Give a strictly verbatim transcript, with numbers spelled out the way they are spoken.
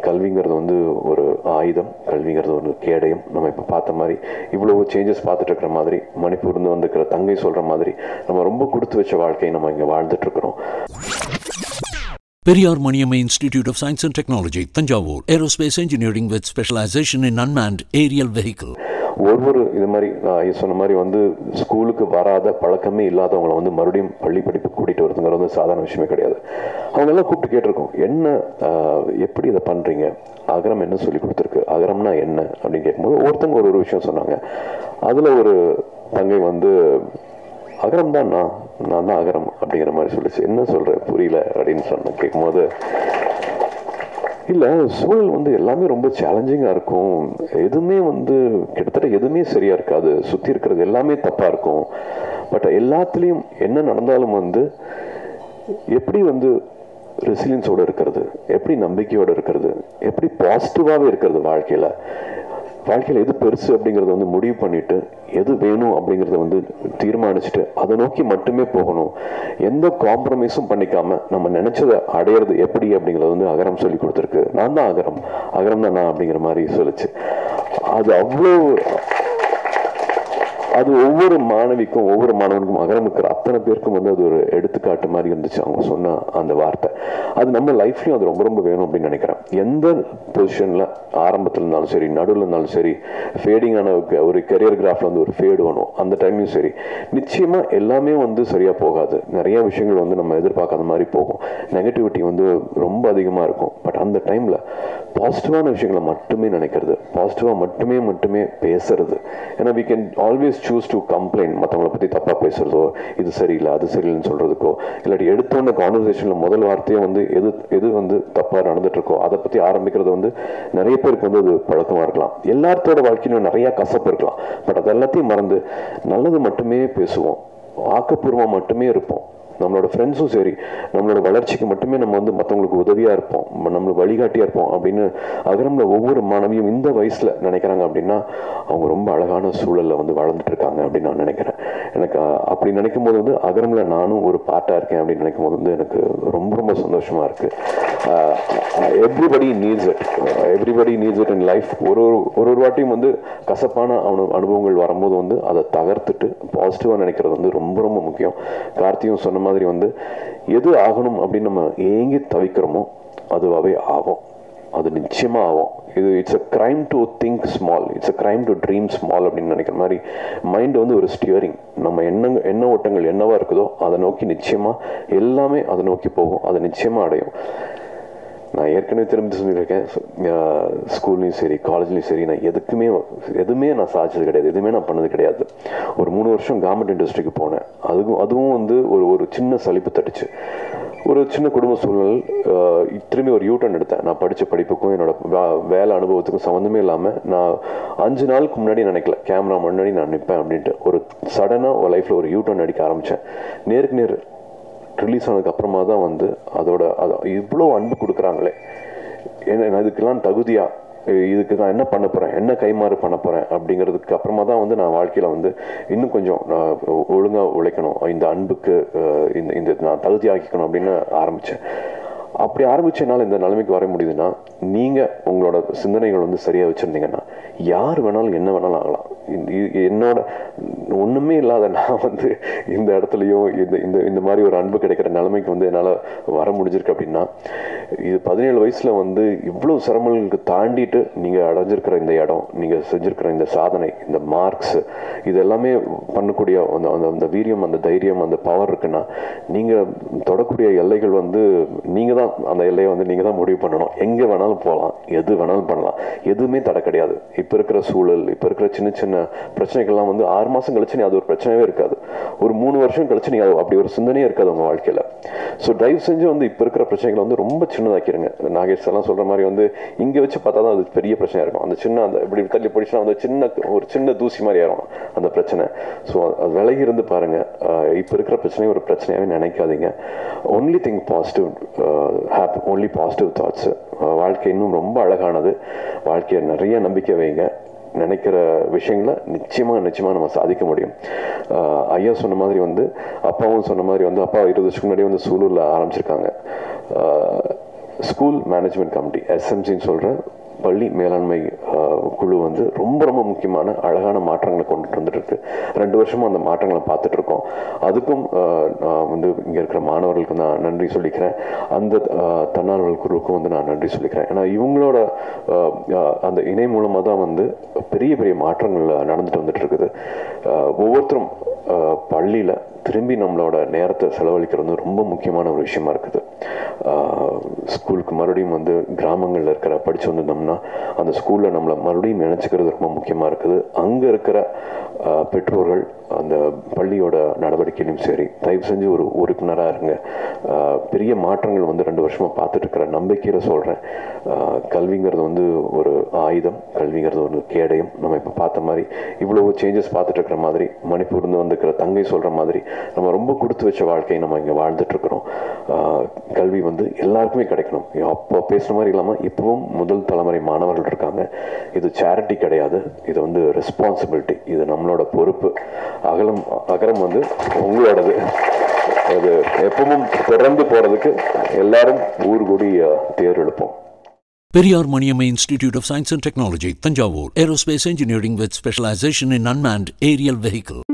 கல்விங்கிறது வந்து ஒரு ஆயுதம், கல்விங்கிறது ஒரு கேடயம். நம்ம இப்போ பார்த்த மாதிரி இவ்வளவு சேஞ்சஸ் பார்த்துட்டு இருக்கிற மாதிரி, மணிப்பூர்ந்து வந்துக்கிற தங்கை சொல்கிற மாதிரி நம்ம ரொம்ப கொடுத்து வச்ச வாழ்க்கையை நம்ம இங்கே வாழ்ந்துட்டுருக்குறோம். Periyar Maniammai institute of science and technology, Thanjavur. Aerospace engineering with specialisation in unmanned aerial vehicle. ஒவ்வொரு இது மாதிரி நான் சொன்ன மாதிரி வந்து ஸ்கூலுக்கு வராத பழக்கமே இல்லாதவங்களை வந்து மறுபடியும் பள்ளி படிப்பு கூட்டிகிட்டு வரதுங்கிறது வந்து சாதாரண விஷயமே கிடையாது. அவங்கெல்லாம் கூப்பிட்டு கேட்டிருக்கோம், என்ன எப்படி இதை பண்ணுறீங்க, அகரம் என்ன சொல்லி கொடுத்துருக்கு, அகரம்னா என்ன அப்படின்னு கேட்கும்போது ஒருத்தங்க ஒரு ஒரு விஷயம் சொன்னாங்க. அதில் ஒரு தங்கை வந்து அகரம் தான் நான் நான் தான் அகரம் அப்படிங்கிற மாதிரி சொல்லிச்சு. என்ன சொல்கிறேன் புரியல அப்படின்னு சொன்ன கேட்கும்போது, இல்லை சூழல் வந்து எல்லாமே ரொம்ப சேலஞ்சிங்காக இருக்கும், எதுவுமே வந்து கிட்டத்தட்ட எதுவுமே சரியாக இருக்காது, சுற்றி இருக்கிறது எல்லாமே தப்பாக இருக்கும், பட் எல்லாத்துலேயும் என்ன நடந்தாலும் வந்து எப்படி வந்து ரெசிலியன்ஸோடு இருக்கிறது, எப்படி நம்பிக்கையோடு இருக்கிறது, எப்படி பாசிட்டிவாகவே இருக்கிறது, வாழ்க்கையில் வாழ்க்கையில் எது பெருசு அப்படிங்கிறத வந்து முடிவு பண்ணிட்டு எது வேணும் அப்படிங்கிறத வந்து தீர்மானிச்சுட்டு அதை நோக்கி மட்டுமே போகணும். எந்த காம்ப்ரமைஸும் பண்ணிக்காம நம்ம நினைச்சதை அடையிறது எப்படி அப்படிங்கிறத வந்து அகரம் சொல்லி கொடுத்துருக்கு. நான் தான் அகரம், அகரம் தான் நான் அப்படிங்கிற மாதிரி சொல்லிச்சு. அது அவ்வளோ அது ஒவ்வொரு மாணவிக்கும் ஒவ்வொரு மாணவனுக்கும் அகரம் இருக்கிற அத்தனை பேருக்கும் வந்து அது ஒரு எடுத்துக்காட்டு மாதிரி இருந்துச்சு அவங்க சொன்ன அந்த வார்த்தை. அது நம்ம லைஃப்லையும் அது ரொம்ப ரொம்ப வேணும் அப்படின்னு நினைக்கிறேன். எந்த பொசிஷனில் ஆரம்பத்தில் இருந்தாலும் சரி, நடுவில் இருந்தாலும் சரி, ஃபேடிங்கான ஒரு கெரியர் கிராஃபில் வந்து ஒரு ஃபேடு வேணும், அந்த டைம்லையும் சரி, நிச்சயமாக எல்லாமே வந்து சரியாக போகாது. நிறைய விஷயங்கள் வந்து நம்ம எதிர்பார்க்காத மாதிரி போகும், நெகட்டிவிட்டி வந்து ரொம்ப அதிகமாக இருக்கும். பட் அந்த டைமில் பாசிட்டிவான விஷயங்களை மட்டுமே நினைக்கிறது, பாசிட்டிவாக மட்டுமே மட்டுமே பேசுறது. ஏன்னா we can always choose to complaint, மற்றவங்களை பற்றி தப்பாக பேசுறதோ, இது சரியில்லை அது சரியில்லைன்னு சொல்கிறதுக்கோ, இல்லாட்டி எடுத்தோன்ன கான்வர்சேஷனில் முதல் வார்த்தையும் வந்து எது எது வந்து தப்பாக நடந்துட்டு இருக்கோ அதை பற்றி ஆரம்பிக்கிறது வந்து நிறைய பேருக்கு வந்து அது பழக்கமாக இருக்கலாம். எல்லாத்தோட வாழ்க்கையிலும் நிறையா கசப்பு இருக்கலாம், பட் அது எல்லாத்தையும் மறந்து நல்லது மட்டுமே பேசுவோம், ஆக்கப்பூர்வமாக மட்டுமே இருப்போம். நம்மளோட ஃப்ரெண்ட்ஸும் சரி, நம்மளோட வளர்ச்சிக்கு மட்டுமே நம்ம வந்து மற்றவங்களுக்கு உதவியாக இருப்போம், நம்மளுக்கு வழிகாட்டியாக இருப்போம் அப்படின்னு அகரமில் ஒவ்வொரு மாணவியும் இந்த வயசில் நினைக்கிறாங்க அப்படின்னா அவங்க ரொம்ப அழகான சூழலில் வந்து வளர்ந்துட்டு இருக்காங்க அப்படின்னு நான் நினைக்கிறேன். எனக்கு அப்படி நினைக்கும் போது வந்து அகரமில் நானும் ஒரு பார்ட்டாக இருக்கேன் அப்படின்னு நினைக்கும் போது வந்து எனக்கு ரொம்ப ரொம்ப சந்தோஷமாக இருக்குது. Everybody needs it, everybody needs it in life. ஒரு ஒரு ஒரு ஒரு வாட்டியும் வந்து கசப்பான அனு அனுபவங்கள் வரும்போது வந்து அதை தகர்த்துட்டு பாசிட்டிவாக நினைக்கிறது வந்து ரொம்ப ரொம்ப முக்கியம். கார்த்தியும் சொன்ன மாதிரி வந்து எது ஆகணும் அப்படின்னு நம்ம ஏங்கி தவிக்கிறோமோ அதுவாகவே ஆகும், அது நிச்சயமா ஆகும். இது it's a crime to think small, it's a crime to dream small அப்படின்னு நினைக்கிற மாதிரி மைண்ட் வந்து ஒரு ஸ்டியரிங். நம்ம எண்ண எண்ண ஓட்டங்கள் என்னவா இருக்குதோ அதை நோக்கி நிச்சயமா எல்லாமே அதை நோக்கி போகும், அதை நிச்சயமா அடையும். நான் ஏற்கனவே திரும்பி சொல்லியிருக்கேன், ஸ்கூல்லையும் சரி காலேஜ்லையும் சரி நான் எதுக்குமே எதுவுமே நான் சாதிச்சது கிடையாது, எதுவுமே நான் பண்ணது கிடையாது. ஒரு மூணு வருஷம் கவர்மெண்ட் இண்டஸ்ட்ரிக்கு போனேன், அதுவும் அதுவும் வந்து ஒரு ஒரு சின்ன சலிப்பு தட்டுச்சு. ஒரு சின்ன குடும்ப சூழ்நிலை, திரும்பி ஒரு யூட்டர்ன் எடுத்தேன். நான் படித்த படிப்புக்கும் என்னோட வேலை அனுபவத்துக்கும் சம்மந்தமே இல்லாமல் நான் அஞ்சு நாளுக்கு முன்னாடி நினைக்கல கேமரா முன்னாடி நான் நிற்பேன் அப்படின்ட்டு ஒரு சடனாக ஒரு லைஃப்பில் ஒரு யூட்டர்ன் அடிக்க ஆரம்பித்தேன். நேருக்கு நேர் ரிலீஸ் ஆனதுக்கு அப்புறமா தான் வந்து அதோட அது இவ்வளோ அன்பு கொடுக்குறாங்களே, என்ன இதுக்கெல்லாம் தகுதியா, இதுக்கு நான் என்ன பண்ண போகிறேன், என்ன கைமாறு பண்ண போகிறேன் அப்படிங்கிறதுக்கு அப்புறமா தான் வந்து நான் வாழ்க்கையில் வந்து இன்னும் கொஞ்சம் நான் ஒழுங்காக உழைக்கணும், இந்த அன்புக்கு இந்த இந்த நான் தகுதி ஆக்கிக்கணும் அப்படின்னு ஆரம்பித்தேன். அப்படி ஆரம்பிச்ச என்னால் இந்த நிலைமைக்கு வர முடியுதுன்னா நீங்கள் உங்களோட சிந்தனைகள் வந்து சரியாக வச்சுருந்தீங்கன்னா யார் வேணாலும் என்ன வேணாலும் ஆகலாம். என்னோட ஒன்றுமே இல்லாத நான் வந்து இந்த இடத்துலையும் இந்த இந்த இந்த மாதிரி ஒரு அன்பு கிடைக்கிற நிலைமைக்கு வந்து என்னால் வர முடிஞ்சிருக்கு அப்படின்னா இது பதினேழு வயசில் வந்து இவ்வளோ சிரமங்களுக்கு தாண்டிட்டு நீங்கள் அடைஞ்சிருக்கிற இந்த இடம், நீங்கள் செஞ்சுருக்கிற இந்த சாதனை, இந்த மார்க்ஸ், இது எல்லாமே பண்ணக்கூடிய அந்த அந்த அந்த வீரியம், அந்த தைரியம், அந்த பவர் இருக்குன்னா நீங்கள் தொடக்கூடிய எல்லைகள் வந்து நீங்கள் தான் அந்த எல்லையை வந்து நீங்கள் தான் முடிவு பண்ணணும். எங்கே வேணாலும் போகலாம், எது வேணாலும் பண்ணலாம், எதுவுமே தடை கிடையாது. இப்போ இருக்கிற சூழல், இப்போ இருக்கிற சின்ன சின்ன பிரச்சனைகள்லாம் வந்து ஆறு மாதம் கழிச்சு நீ அது ஒரு பிரச்சனையே இருக்காது, ஒரு மூணு வருஷம் கழிச்சு நீ அப்படி ஒரு சிந்தனையே இருக்காது உங்கள் வாழ்க்கையில். ஸோ தயவு செஞ்சு வந்து இப்போ இருக்கிற பிரச்சனைகளை வந்து ரொம்ப சின்னதாக்கிடுங்க. நாகேஷ் எல்லாம் சொல்கிற மாதிரி வந்து இங்கே வச்சு பார்த்தா தான் அது பெரிய பிரச்சனையாக இருக்கும். அந்த சின்ன அந்த இப்படி தள்ளி போயிடுச்சுன்னா அந்த சின்ன ஒரு சின்ன தூசி மாதிரி ஆகும் அந்த பிரச்சனை. ஸோ அது விலகி இருந்து பாருங்கள். இப்போ இருக்கிற பிரச்சனையை ஒரு பிரச்சனையாகவே நினைக்காதீங்க. Only think positive, have only positive thoughts. வாழ்க்கை இன்னும் ரொம்ப அழகானது. வாழ்க்கையை நிறைய நம்பிக்கை வைங்க. நினைக்கிற விஷயங்களை நிச்சயமாக நிச்சயமாக நம்ம சாதிக்க முடியும். ஐயா சொன்ன மாதிரி வந்து அப்பாவும் சொன்ன மாதிரி வந்து அப்பா இருபது வருஷத்துக்கு முன்னாடி வந்து சூலூரில் ஆரம்பிச்சிருக்காங்க. ஸ்கூல் மேனேஜ்மெண்ட் கமிட்டி எஸ்எம்சின்னு சொல்கிற பள்ளி மேலாண்மை குழு வந்து ரொம்ப ரொம்ப முக்கியமான அழகான மாற்றங்களை கொண்டுட்டு வந்துட்டு இருக்கு. ரெண்டு வருஷமும் அந்த மாற்றங்களை பார்த்துட்டு இருக்கோம். அதுக்கும் நான் வந்து இங்கே இருக்கிற மாணவர்களுக்கு நான் நன்றி சொல்லிக்கிறேன். அந்த தன்னார்வல் குழுவுக்கும் வந்து நான் நன்றி சொல்லிக்கிறேன். ஏன்னா இவங்களோட அந்த இணை மூலமாக தான் வந்து பெரிய பெரிய மாற்றங்கள் நடந்துட்டு வந்துட்டு இருக்குது. ஒவ்வொருத்தரும் பள்ளியில் திரும்பி நம்மளோட நேரத்தை செலவழிக்கிறது ரொம்ப முக்கியமான ஒரு விஷயமா இருக்குது. ஸ்கூலுக்கு மறுபடியும் வந்து கிராமங்களில் இருக்கிற படித்து வந்திருந்தோம்னா அந்த ஸ்கூலில் நம்மளை மறுபடியும் நினச்சிக்கிறது ரொம்ப முக்கியமாக இருக்குது. அங்கே இருக்கிற பெற்றோர்கள் அந்த பள்ளியோட நடவடிக்கையிலும் சரி தயவு செஞ்சு ஒரு உறுப்பினராக இருங்க. பெரிய மாற்றங்கள் வந்து ரெண்டு வருஷமாக பார்த்துட்டு இருக்கிற நம்பிக்கையில் சொல்கிறேன். கல்விங்கிறது வந்து ஒரு ஆயுதம், கல்விங்கிறது ஒரு கேடயம். நம்ம இப்போ பார்த்த மாதிரி இவ்வளவு சேஞ்சஸ் பார்த்துட்டு இருக்கிற மாதிரி மணிப்பூர்ந்து வந்துருக்கிற தங்கை சொல்கிற மாதிரி நம்ம ரொம்ப கொடுத்து வச்ச வாழ்க்கையை நம்ம இங்கே வாழ்ந்துட்டுருக்குறோம். கல்வி வந்து எல்லாருக்குமே கிடைக்கணும். அப்போ பேசுகிற மாதிரி இல்லாமல் இப்போவும் முதல் தலைமுறை மாணவர்கள் இருக்காங்க. இது சேரிட்டி கிடையாது, இது வந்து ரெஸ்பான்சிபிலிட்டி, இது நம்மளோட பொறுப்பு. அகலம் அகரம் வந்து உங்களோடது. அது எப்பவும் தொடர்ந்து போகிறதுக்கு எல்லாரும் ஊர் கூடி தேர் எழுப்போம். Periyar Maniamma Institute of Science and Technology, Tanjavur. Aerospace engineering with specialization in unmanned aerial vehicle.